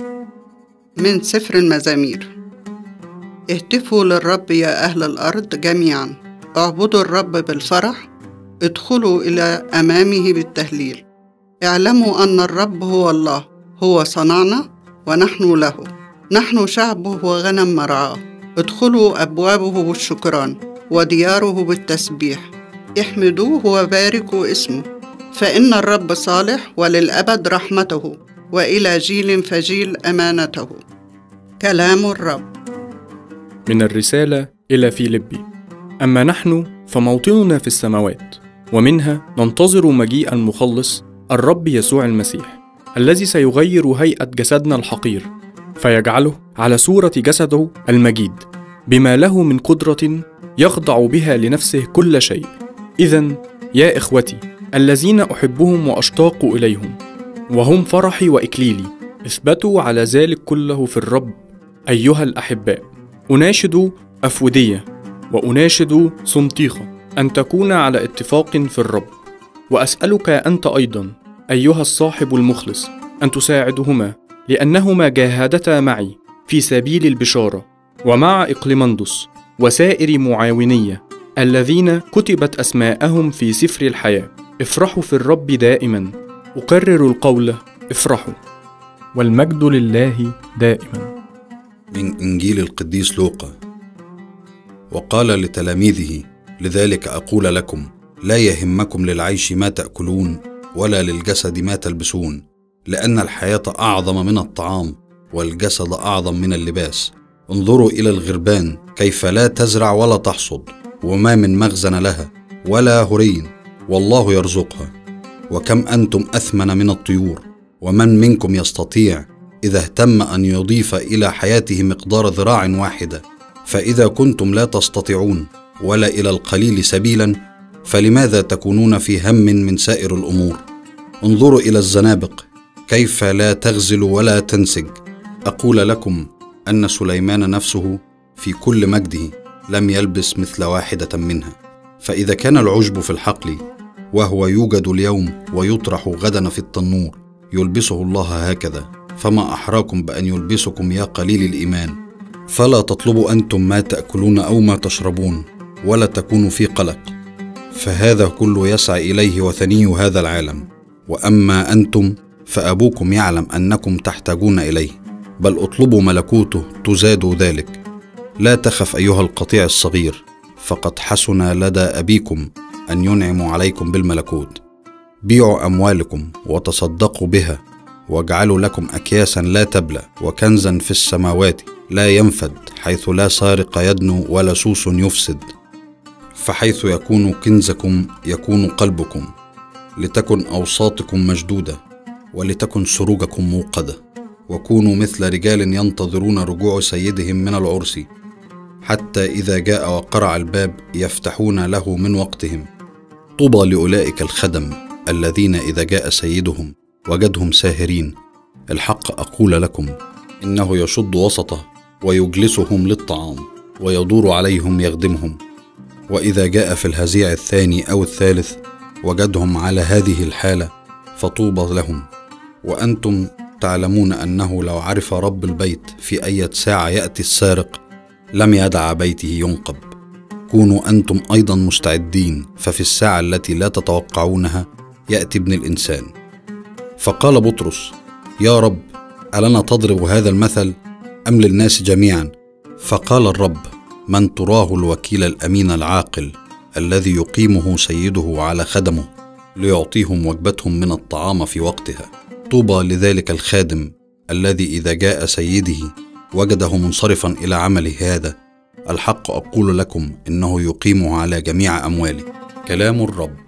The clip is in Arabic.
من سفر المزامير. اهتفوا للرب يا أهل الأرض جميعا، اعبدوا الرب بالفرح، ادخلوا إلى أمامه بالتهليل. اعلموا أن الرب هو الله، هو صنعنا ونحن له، نحن شعبه وغنم مرعاه. ادخلوا أبوابه بالشكران ودياره بالتسبيح، احمدوه وباركوا اسمه، فإن الرب صالح وللأبد رحمته، وإلى جيل فجيل أمانته. كلام الرب. من الرسالة إلى فيلبي. أما نحن فموطننا في السماوات، ومنها ننتظر مجيء المخلص الرب يسوع المسيح، الذي سيغير هيئة جسدنا الحقير فيجعله على صورة جسده المجيد، بما له من قدرة يخضع بها لنفسه كل شيء. إذن يا إخوتي الذين أحبهم وأشتاق إليهم، وهم فرحي وإكليلي، اثبتوا على ذلك كله في الرب أيها الأحباء. أناشد أفودية وأناشد سنطيخة أن تكون على اتفاق في الرب، وأسألك أنت أيضا أيها الصاحب المخلص أن تساعدهما، لأنهما جاهدتا معي في سبيل البشارة، ومع إقليمندس وسائر معاونية الذين كتبت أسماءهم في سفر الحياة. افرحوا في الرب دائما، أكرر القول افرحوا، والمجد لله دائما. من إنجيل القديس لوقا. وقال لتلاميذه: لذلك أقول لكم، لا يهمكم للعيش ما تأكلون، ولا للجسد ما تلبسون، لأن الحياة أعظم من الطعام، والجسد أعظم من اللباس. انظروا إلى الغربان كيف لا تزرع ولا تحصد، وما من مخزن لها، ولا هرين، والله يرزقها. وكم أنتم أثمن من الطيور. ومن منكم يستطيع إذا اهتم أن يضيف إلى حياته مقدار ذراع واحدة؟ فإذا كنتم لا تستطيعون ولا إلى القليل سبيلا، فلماذا تكونون في هم من سائر الأمور؟ انظروا إلى الزنابق كيف لا تغزل ولا تنسج. أقول لكم أن سليمان نفسه في كل مجده لم يلبس مثل واحدة منها. فإذا كان العشب في الحقل، وهو يوجد اليوم ويطرح غدا في التنور، يلبسه الله هكذا، فما أحراكم بأن يلبسكم يا قليل الإيمان. فلا تطلبوا أنتم ما تأكلون أو ما تشربون، ولا تكونوا في قلق، فهذا كله يسعى إليه وثني هذا العالم. وأما أنتم فأبوكم يعلم أنكم تحتاجون إليه، بل اطلبوا ملكوته تزادوا ذلك. لا تخف أيها القطيع الصغير، فقد حسن لدى أبيكم أن ينعم عليكم بالملكوت. بيعوا أموالكم وتصدقوا بها، واجعلوا لكم أكياسا لا تبلى، وكنزا في السماوات لا ينفد، حيث لا سارق يدنو ولا سوس يفسد. فحيث يكون كنزكم يكون قلبكم. لتكن أوساطكم مشدودة، ولتكن سروجكم موقدة. وكونوا مثل رجال ينتظرون رجوع سيدهم من العرس، حتى إذا جاء وقرع الباب يفتحون له من وقتهم. طوبى لأولئك الخدم الذين إذا جاء سيدهم وجدهم ساهرين. الحق أقول لكم إنه يشد وسطه ويجلسهم للطعام، ويدور عليهم يخدمهم. وإذا جاء في الهزيع الثاني أو الثالث وجدهم على هذه الحالة، فطوبى لهم. وأنتم تعلمون أنه لو عرف رب البيت في أي ساعة يأتي السارق، لم يدع بيته ينقب. كونوا أنتم أيضا مستعدين، ففي الساعة التي لا تتوقعونها يأتي ابن الإنسان. فقال بطرس: يا رب، ألنا تضرب هذا المثل أم للناس جميعا؟ فقال الرب: من تراه الوكيل الأمين العاقل، الذي يقيمه سيده على خدمه ليعطيهم وجبتهم من الطعام في وقتها. طوبى لذلك الخادم الذي إذا جاء سيده وجده منصرفا إلى عمله هذا. الحق أقول لكم إنه يقيمه على جميع أمواله. كلام الرب.